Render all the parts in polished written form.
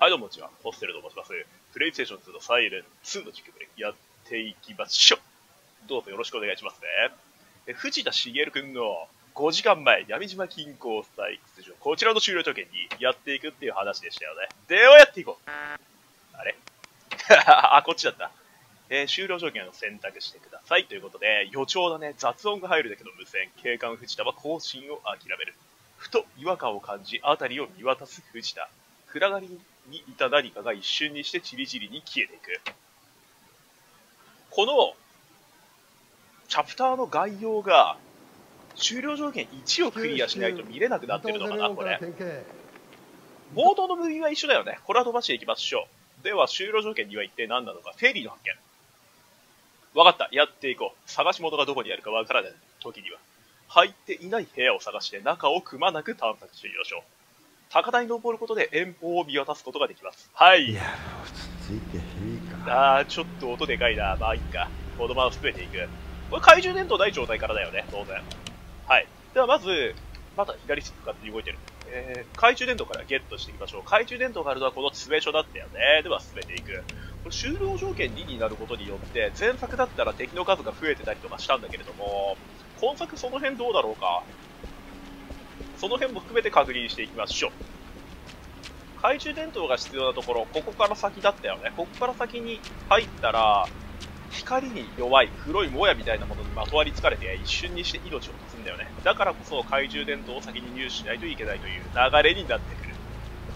はい、どうもこんにちは。ホステルと申します。プレイステーション2のサイレン2の実況プレイやっていきましょう。どうぞよろしくお願いしますね。藤田茂くんの5時間前、闇島近郊採掘場、こちらの終了条件にやっていくっていう話でしたよね。ではやっていこう。あれあ、こっちだった。終了条件を選択してください。ということで、予兆だね。雑音が入るだけの無線。警官藤田は更新を諦める。ふと違和感を感じ、辺りを見渡す藤田。暗がりにいた何かが一瞬にしてチリチリに消えていく。このチャプターの概要が終了条件1をクリアしないと見れなくなってるのかな、これ。冒頭の部分は一緒だよね。これは飛ばしていきましょう。では終了条件2は一体何なのか。フェリーの発見。わかった。やっていこう。探し物がどこにあるかわからない時には、入っていない部屋を探して中をくまなく探索してみましょう。高台に登ることで遠方を見渡すことができます。はい。 いや、落ち着いていいか。 ちょっと音でかいな。まあいいか。子供は含めていく。これ懐中電灯ない状態からだよね、当然。はい。ではまず、まだ左向かって動いてる。懐中電灯からゲットしていきましょう。懐中電灯があるのはこの詰め所だったよね。では進めていく。これ終了条件2になることによって、前作だったら敵の数が増えてたりとかしたんだけれども、今作その辺どうだろうか。その辺も含めて確認していきましょう。懐中電灯が必要なところ、ここから先だったよね。ここから先に入ったら、光に弱い黒いもやみたいなものにまとわりつかれて一瞬にして命を絶つんだよね。だからこそ懐中電灯を先に入手しないといけないという流れになってくる。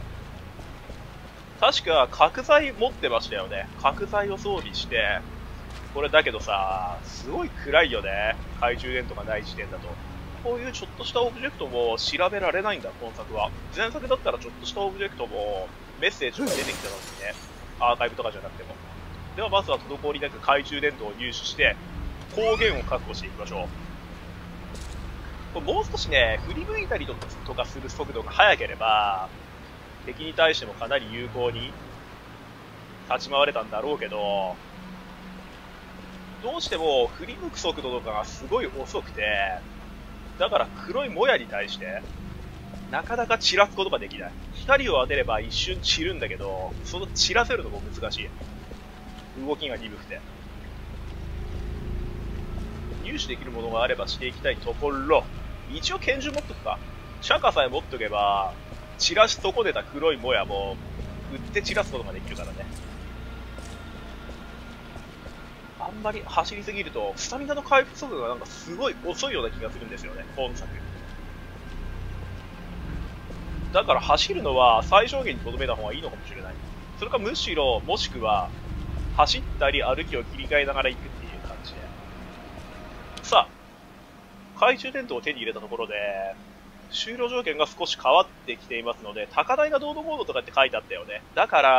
確か角材持ってましたよね。角材を装備して、これだけどさ、すごい暗いよね。懐中電灯がない時点だと。こういうちょっとしたオブジェクトも調べられないんだ、今作は。前作だったらちょっとしたオブジェクトもメッセージが出てきたのにね。アーカイブとかじゃなくても。ではまずは滞りなく懐中電灯を入手して、光源を確保していきましょう。これもう少しね、振り向いたりとかする速度が速ければ、敵に対してもかなり有効に立ち回れたんだろうけど、どうしても振り向く速度とかがすごい遅くて、だから黒いもやに対して、なかなか散らすことができない。光を当てれば一瞬散るんだけど、その散らせるのも難しい。動きが鈍くて。入手できるものがあればしていきたいところ、一応拳銃持っとくか。釈迦さえ持っとけば、散らし損ねた黒いもやも、撃って散らすことができるからね。あんまり走りすぎると、スタミナの回復速度がなんかすごい遅いような気がするんですよね、本作。だから走るのは最小限に留めた方がいいのかもしれない。それかむしろ、もしくは、走ったり歩きを切り替えながら行くっていう感じで。さあ、懐中電灯を手に入れたところで、終了条件が少し変わってきていますので、高台がどうのこうのとかって書いてあったよね。だから、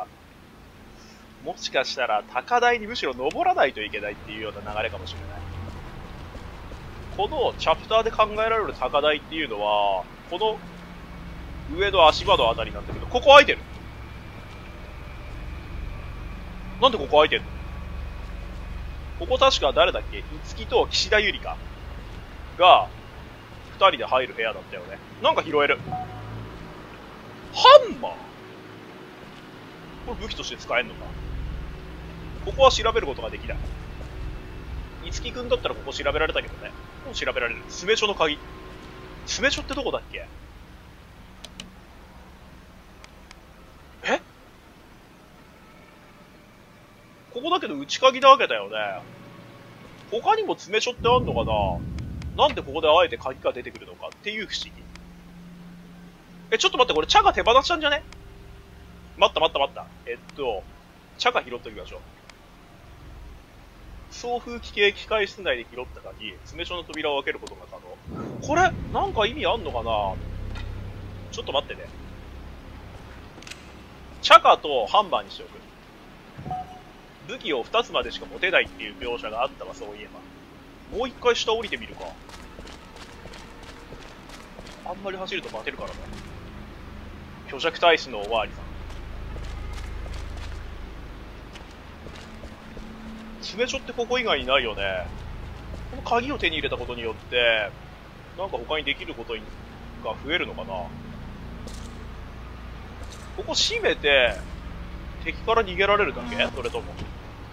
もしかしたら高台にむしろ登らないといけないっていうような流れかもしれない。このチャプターで考えられる高台っていうのは、この上の足場のあたりなんだけど、ここ空いてる。なんでここ空いてるの？ここ確か誰だっけ？五木と岸田ゆりかが二人で入る部屋だったよね。なんか拾える。ハンマー？これ武器として使えんのか？ここは調べることができない。五木くんだったらここ調べられたけどね。もう調べられる。詰め所の鍵。詰め所ってどこだっけ？ここだけど内鍵なわけだよね。他にも詰め所ってあんのかな？なんでここであえて鍵が出てくるのかっていう不思議。ちょっと待って、これチャガ手放したんじゃね？待った。チャガ拾っときましょう。送風機系機械室内で拾った鍵、詰め所の扉を開けることが可能。これ、なんか意味あんのかな？ちょっと待ってね。チャガとハンマーにしておく。武器を2つまでしか持てないっていう描写があったわ、そういえば。もう一回下降りてみるか。あんまり走るとバテるからね。虚弱体質のおまわりさん。詰め所ってここ以外にないよね。この鍵を手に入れたことによって、なんか他にできることが増えるのかな。 ここ閉めて、敵から逃げられるだけ？それとも。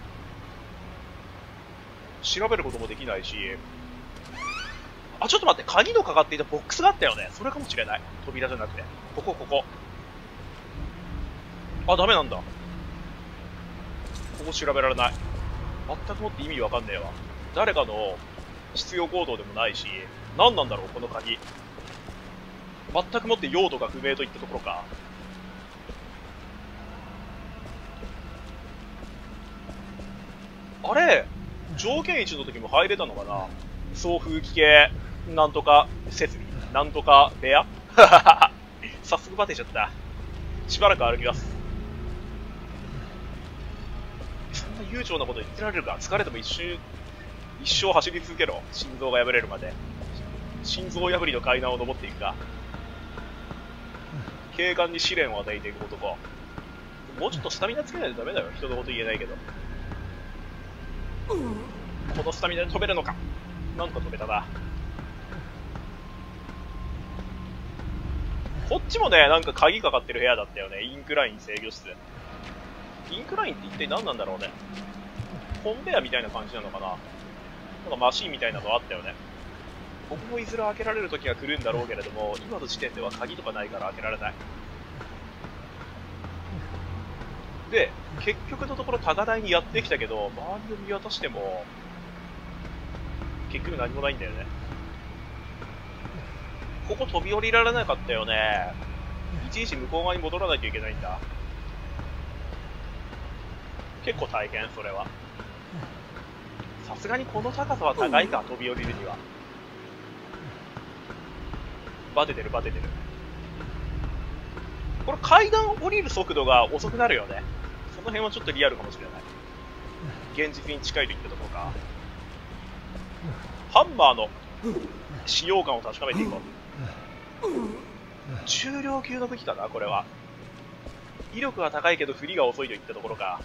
調べることもできないし。あ、ちょっと待って、鍵のかかっていたボックスがあったよね。それかもしれない。扉じゃなくて。ここ。あ、ダメなんだ。ここ調べられない。全くもって意味わかんねえわ。誰かの必要行動でもないし、何なんだろう、この鍵。全くもって用途が不明といったところか。あれ、条件1の時も入れたのかな。送風機系、なんとか設備、なんとか部屋早速バテちゃった。しばらく歩きます。そんな悠長なこと言ってられるか。疲れても一生走り続けろ。心臓が破れるまで。心臓破りの階段を登っていくか。警官に試練を与えていく男。もうちょっとスタミナつけないとダメだよ。人のこと言えないけど。このスタミナで飛べるのか。なんか飛べたな。こっちもね、なんか鍵かかってる部屋だったよね。インクライン制御室。インクラインって一体何なんだろうね。コンベアみたいな感じなのかな。なんかマシンみたいなのあったよね。ここもいずれ開けられる時が来るんだろうけれども、今の時点では鍵とかないから開けられない。で、結局のところ高台にやってきたけど、周りを見渡しても、結局何もないんだよね。ここ飛び降りられなかったよね。いちいち向こう側に戻らないといけないんだ。結構大変、それは。さすがにこの高さは高いか、飛び降りるには。バテてる。これ階段降りる速度が遅くなるよね。その辺はちょっとリアルかもしれない。現実に近いといったところか。ハンマーの使用感を確かめていこう。重量級の武器かな、これは。威力は高いけど振りが遅いといったところか。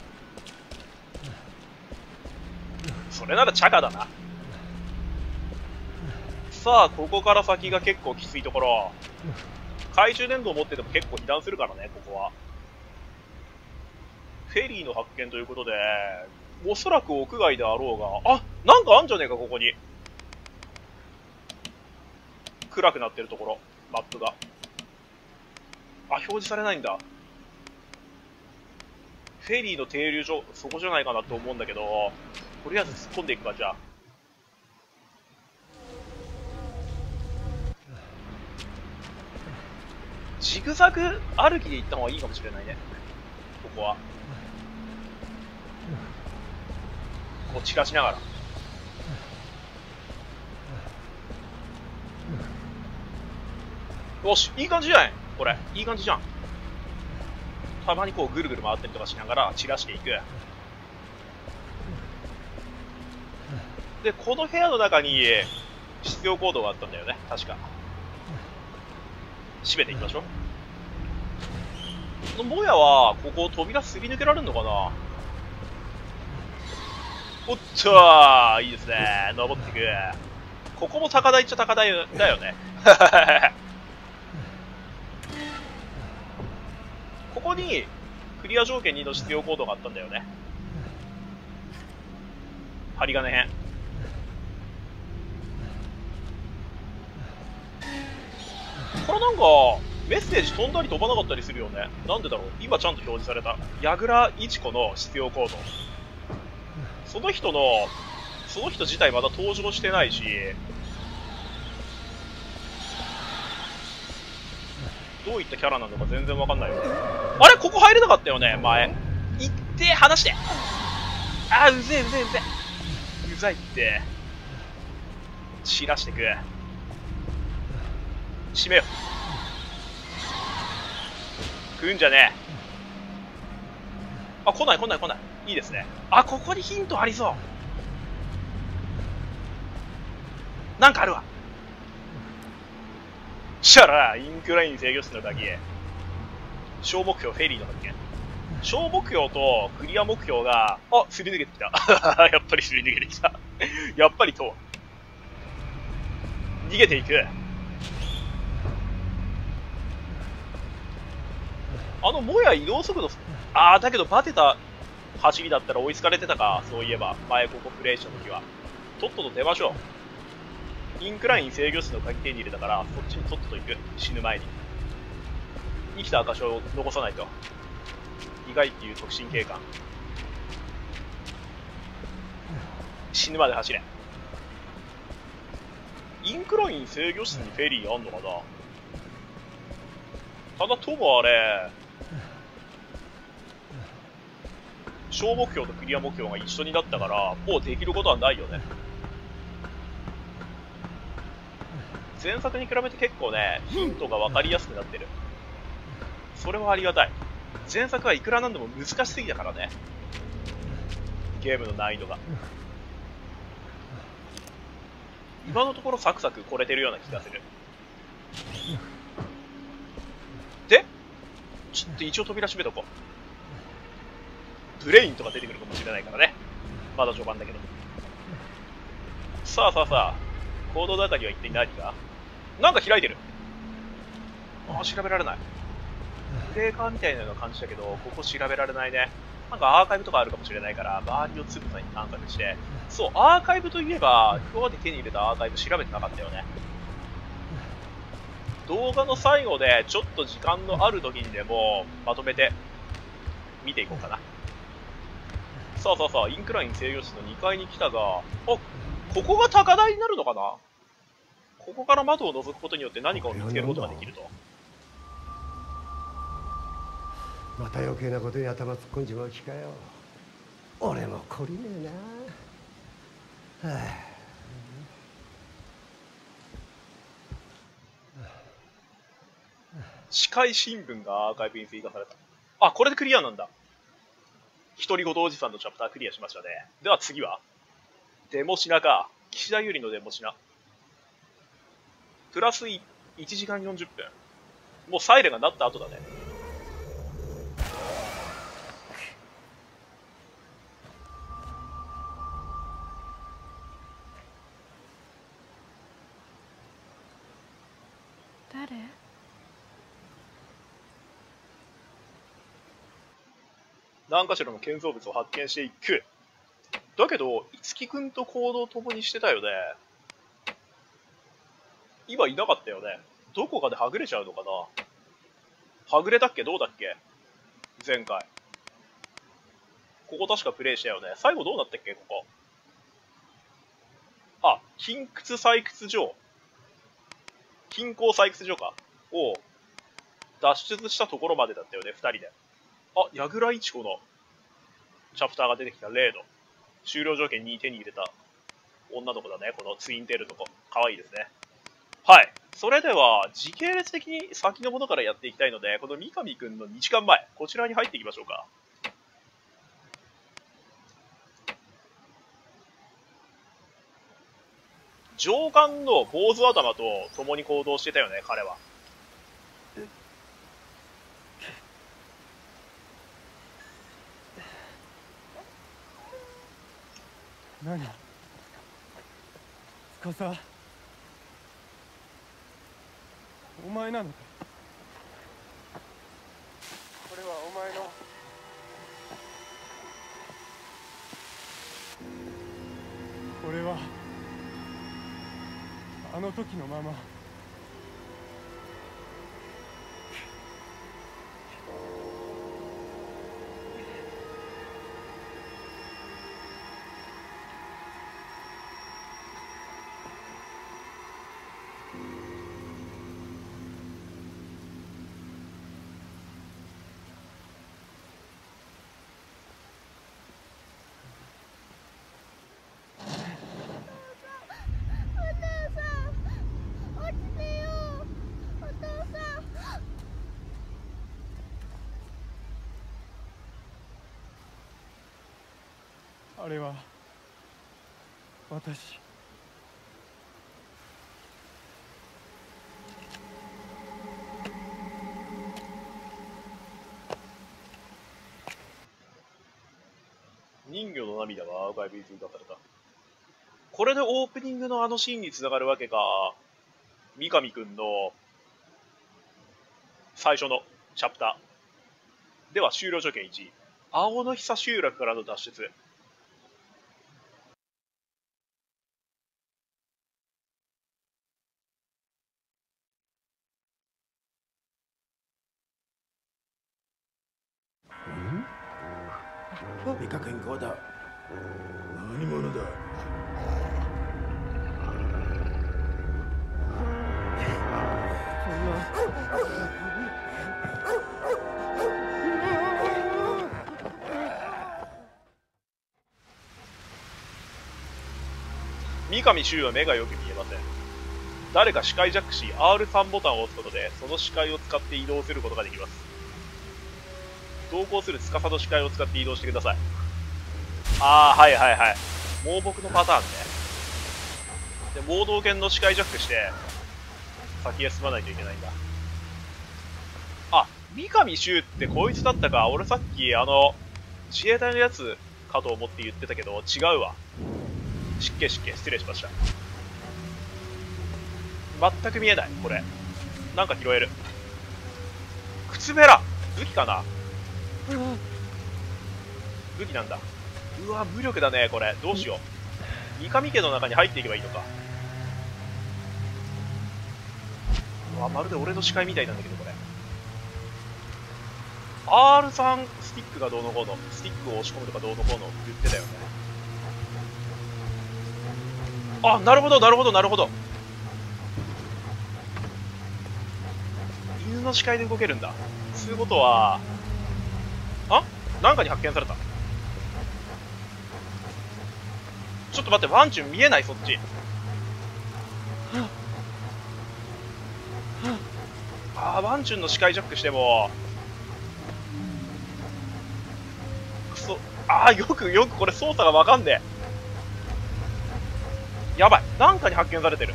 それならチャカだな。さあ、ここから先が結構きついところ。懐中電灯を持ってても結構被弾するからね、ここは。フェリーの発見ということで、おそらく屋外であろうが、あ、なんかあんじゃねえか、ここに。暗くなってるところ、マップが。あ、表示されないんだ。フェリーの停留所、そこじゃないかなと思うんだけど、とりあえず突っ込んでいくか、じゃあ。ジグザグ歩きで行った方がいいかもしれないね。ここは。こう散らしながら。よし、いい感じじゃないこれ。いい感じじゃん。たまにこうぐるぐる回ったりとかしながら散らしていく。で、この部屋の中に必要行動があったんだよね。確か。閉めていきましょう。もやは、ここ扉すり抜けられるのかな。おっとー、いいですね。登っていく。ここも高台っちゃ高台だよね。ここに、クリア条件2の必要行動があったんだよね。針金編。これなんか、メッセージ飛んだり飛ばなかったりするよね。なんでだろう。今ちゃんと表示された。矢倉一子の必要行動。その人自体まだ登場してないし、どういったキャラなのか全然わかんないよ。あれここ入れなかったよね、前。行って、離して。あー、うぜえ。うざいって。散らしてく。閉めよ。食うんじゃねえ。あ、来ない。いいですね。あ、ここにヒントありそう。なんかあるわ。しゃら、インクライン制御室の鍵。小目標、フェリーの発見。小目標とクリア目標が、あ、すり抜けてきた。やっぱりすり抜けてきた。やっぱりと。逃げていく。 もや移動速度、ああ、だけどバテた走りだったら追いつかれてたか、そういえば、前ここプレイした時は。とっとと出ましょう。インクライン制御室の鍵手に入れたから、そっちにとっとと行く。死ぬ前に。生きた証を残さないと。意外っていう特進警官。死ぬまで走れ。インクライン制御室にフェリーあんのかな。ただともあれ、小目標とクリア目標が一緒になったから、もうできることはないよね。前作に比べて結構ね、ヒントが分かりやすくなってる。それはありがたい。前作はいくらなんでも難しすぎたからね。ゲームの難易度が。今のところサクサク来れてるような気がする。で、ちょっと一応扉閉めとこう。ブレインとか出てくるかもしれないからね。まだ序盤だけど。さあさあさあ、行動のあたりは一体何か。なんか開いてる。ああ、調べられない。ブレーカーみたいなの感じだけど、ここ調べられないね。なんかアーカイブとかあるかもしれないから、周りをつぶさに探索して。そう、アーカイブといえば、今まで手に入れたアーカイブ調べてなかったよね。動画の最後で、ちょっと時間のある時にでも、まとめて、見ていこうかな。さあさあさあ、インクライン制御室の2階に来たが、あ、ここが高台になるのかな。ここから窓を覗くことによって何かを見つけることができると。 また余計なことに頭突っ込んじまう気かよ。俺も懲りねえな。はあ、 司会新聞がアーカイブに追加された。あ、これでクリアなんだ。独り言おじさんのチャプタークリアしましたね。では次はデモシナか。岸田優里のデモシナ。プラス1時間40分。もうサイレンが鳴った後だね。 誰？ 何かしらの建造物を発見していく。だけど、樹くんと行動を共にしてたよね。今いなかったよね。どこかではぐれちゃうのかな。はぐれたっけ、どうだっけ前回。ここ確かプレイしたよね。最後どうなったっけここ。あ、金窟採掘場。金鉱採掘場か。を脱出したところまでだったよね、二人で。あ、矢倉一子のチャプターが出てきた例の終了条件に手に入れた女の子だね。このツインテールの子。かわいいですね。はい。それでは、時系列的に先のものからやっていきたいので、この三上くんの2時間前、こちらに入っていきましょうか。上官の坊主頭と共に行動してたよね、彼は。 何？司？お前なのか？これはお前の。これはあの時のまま。あれは私。 人魚の涙がアーカイブに追加された。これでオープニングのあのシーンに繋がるわけか。三上くんの最初のチャプター。 では終了条件1、青の久集落からの脱出。 見かけん顔だ。何者だ。 三上周は目がよく見えません。誰か視界ジャックし R3 ボタンを押すことでその視界を使って移動することができます。同行する司の視界を使って移動してください。ああ、はいはいはい。盲目のパターンね。で、盲導犬の視界ジャックして先へ進まないといけないんだ。あ、三上周ってこいつだったか。俺さっき自衛隊のやつかと思って言ってたけど違うわ。失敬失礼しました。全く見えないこれ。なんか拾える。靴べら武器かな。武器なんだ。うわ無力だねこれ。どうしよう。三上家の中に入っていけばいいのか。うわまるで俺の視界みたいなんだけどこれ。 R3 スティックがどうのこうの、スティックを押し込むとかどうのこうの言ってたよね。あ、なるほどなるほどなるほど。犬の視界で動けるんだ。そういうことは、なんかに発見された。ちょっと待って、ワンチュン見えない。そっち。ワンチュンの視界ジャックしてもくそ。よくこれ操作がわかんねえ。やばい、なんかに発見されてる。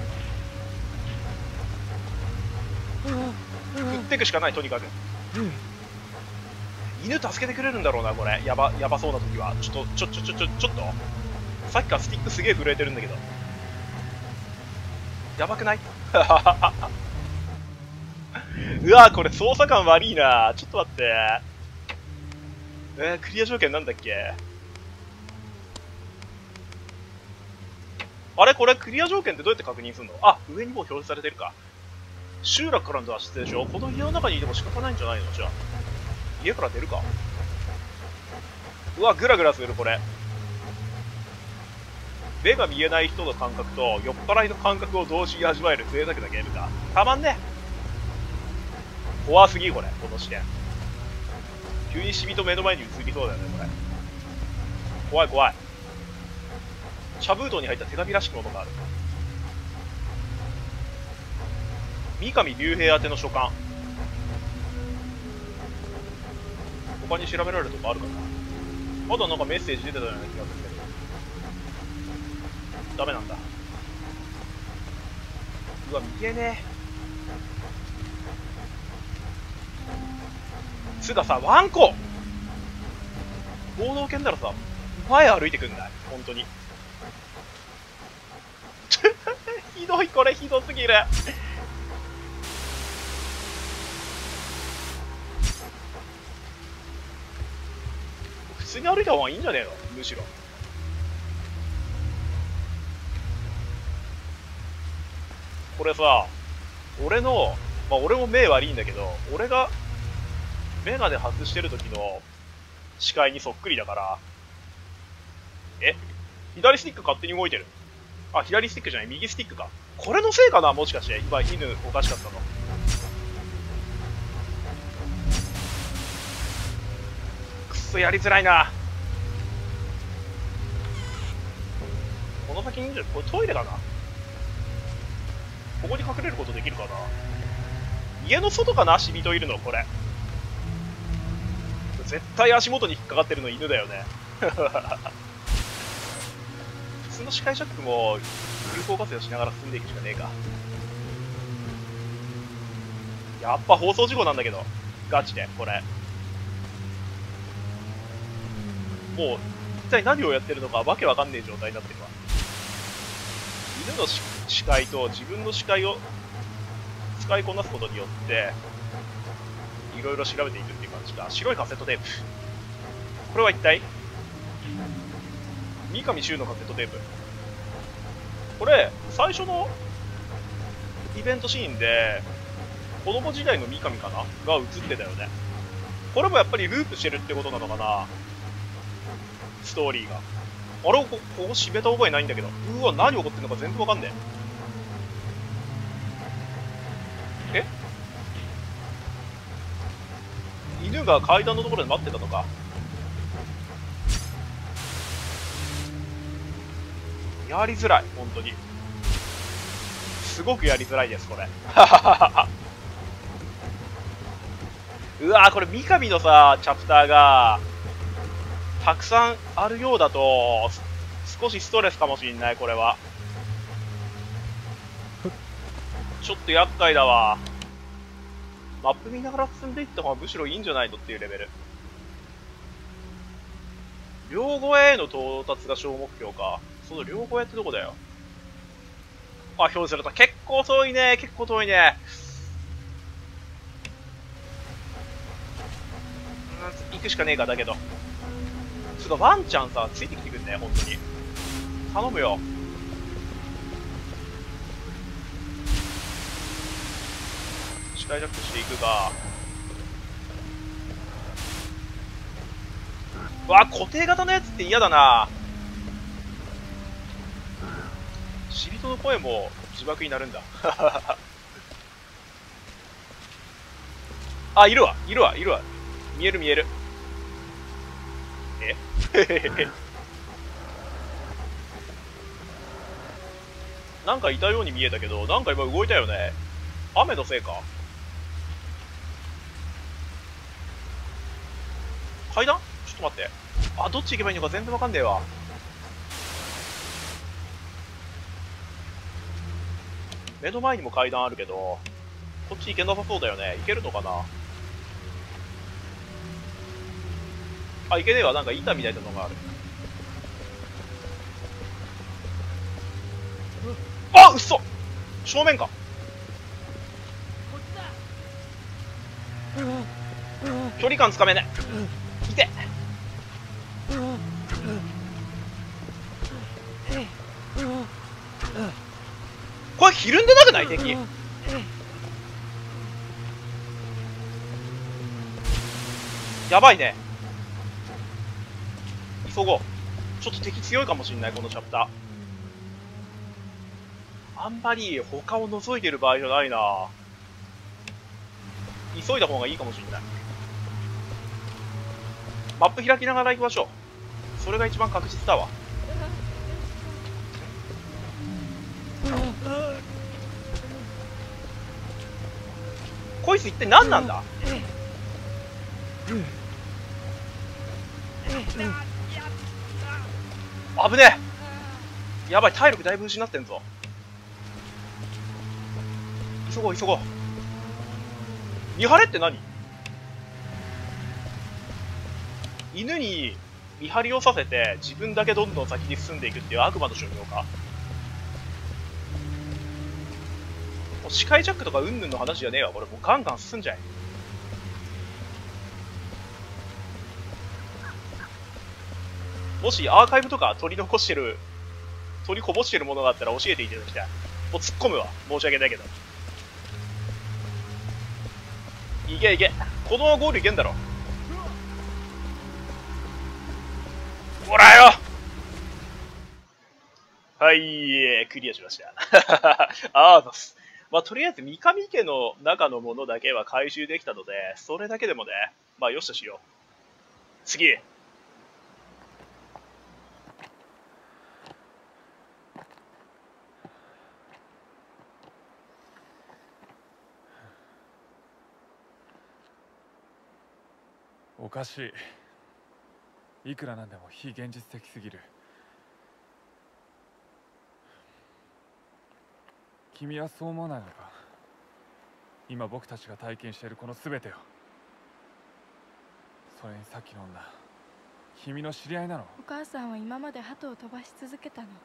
食ってくしかない。とにかく犬助けてくれるんだろうなこれ。やばそうな時は。ちょっとさっきからスティックすげえ震えてるんだけど、やばくない？うわこれ操作感悪いな。ちょっと待って。クリア条件なんだっけ。あれこれクリア条件ってどうやって確認するの？上にもう表示されてるか。集落からの脱出でしょ。この家の中にいても仕方ないんじゃないの。じゃあ家から出るか。うわグラグラするこれ。目が見えない人の感覚と酔っ払いの感覚を同時に味わえる贅沢なゲームだ。たまんね。怖すぎこれ。この視点急にシミと目の前に映りそうだよねこれ。怖い怖い。茶封筒に入った手紙らしきものがある。三上竜兵宛ての書簡。他に調べられるとこあるかな。まだなんかメッセージ出てたような気がするけどダメなんだ。うわ見えねえ。つうかさワンコ盲導犬ならさ前歩いてくんない本当に。ひどいこれ。ひどすぎる。普通に歩いた方がいいんじゃねえのむしろ。これさ俺も目悪いんだけど、俺がメガネ外してる時の視界にそっくりだから。左スティック勝手に動いてる。左スティックじゃない右スティックか。これのせいかなもしかして。今犬おかしかったの。くっそやりづらいな。この先にいるんじゃない？これトイレかな。ここに隠れることできるかな。家の外かなシミといるのこれ。絶対足元に引っかかってるの犬だよね。普通の視界ジャックも有効活用しながら進んでいくしかねえか。やっぱ放送事故なんだけどガチでこれ。もう一体何をやってるのかわけわかんねえ状態になってるわ。犬の視界と自分の視界を使いこなすことによっていろいろ調べていくっていう感じか。白いカセットテープ。これは一体三上柊のカセットテープ。これ、最初のイベントシーンで、子供時代の三上かなが映ってたよね。これもやっぱりループしてるってことなのかな、ストーリーが。あれ、ここ閉めた覚えないんだけど。うわ、何起こってんのか全然わかんねえ。犬が階段のところで待ってたのか。やりづらい、本当に。すごくやりづらいです、これ。うわー、これ三上のさ、チャプターが、たくさんあるようだと、少しストレスかもしんない、これは。ちょっと厄介だわ。マップ見ながら進んでいった方がむしろいいんじゃないのっていうレベル。両越への到達が小目標か。その両越へってどこだよ。あ、表示された。結構遠いね。結構遠いね。行くしかねえか、だけど。つうか、ワンちゃんさ、ついてきてくんね、本当に。頼むよ。視界ジャックしていくが。わ、固定型のやつって嫌だな。死人の声も自爆になるんだ。あ、いるわ、いるわ、いるわ。見える見える。えなんかいたように見えたけど、なんか今動いたよね。雨のせいか。階段？ちょっと待って。あ、どっち行けばいいのか全然わかんねえわ。目の前にも階段あるけど、こっち行けなさそうだよね。行けるのかな。あ、行けねえわ。なんか板みたいなのがある。あ、うっそ正面か。距離感つかめねえ。いて。これひるんでなくない敵。やばいね。急ごう。ちょっと敵強いかもしんない、このチャプター。あんまり他を覗いてる場合じゃないな。急いだ方がいいかもしんない。マップ開きながら行きましょう。それが一番確実だわ。こいつ一体何なんだ。危ねえ。やばい、体力だいぶ失ってんぞ。急ごう急ごう。見張れって何？犬に見張りをさせて自分だけどんどん先に進んでいくっていう悪魔の所業か。もう視界ジャックとかうんぬんの話じゃねえわ。これもうガンガン進んじゃえ。もしアーカイブとか取りこぼしてるものがあったら教えていただきたい。もう突っ込むわ。申し訳ないけど。いけいけ。このままゴールいけんだろ。ほらよ。はい、クリアしました。あーざす。まあ、とりあえず三上家の中のものだけは回収できたので、それだけでもね、まあ、よしとしよう。次。 おかしい。いくらなんでも非現実的すぎる。君はそう思わないのか。今僕たちが体験しているこの全てを。それにさっきの女、君の知り合いなの？ お母さんは今まで鳩を飛ばし続けたの。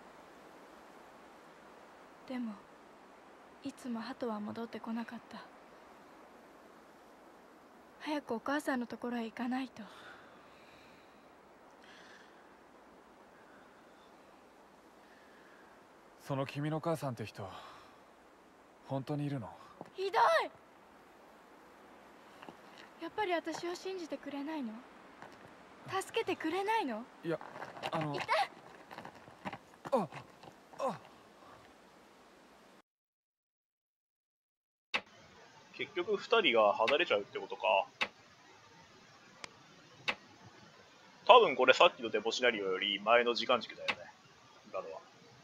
でもいつも鳩は戻ってこなかった。 早くお母さんのところへ行かないと。 その君の母さんって人本当にいるの？ ひどい。やっぱり私を信じてくれないの？助けてくれないの？ いや、あ結局2人が離れちゃうってことか。多分これさっきのデモシナリオより前の時間軸だよね、今のは。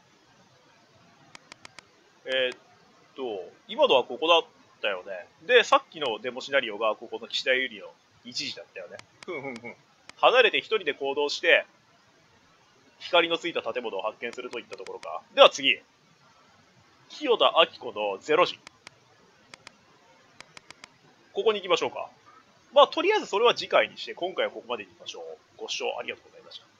今のはここだったよね。で、さっきのデモシナリオがここの岸田ゆりの一時だったよね。離れて一人で行動して、光のついた建物を発見するといったところか。では次。清田明子の0時。ここに行きましょうか。まあ、とりあえずそれは次回にして、今回はここまでに行きましょう。ご視聴ありがとうございました。